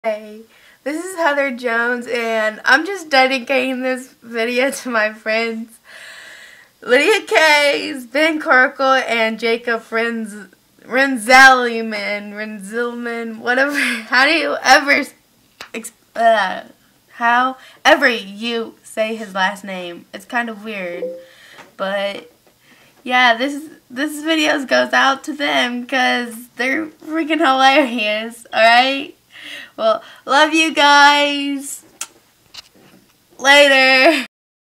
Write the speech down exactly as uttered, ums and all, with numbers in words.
Hey, this is Heather Jones, and I'm just dedicating this video to my friends Lydia K's, Ben Korkle, and Jacob Renz Renzelman, Renzelman, whatever. How do you ever, uh, however you say his last name? It's kind of weird, but yeah, this this video goes out to them because they're freaking hilarious. All right. Well, love you guys. Later.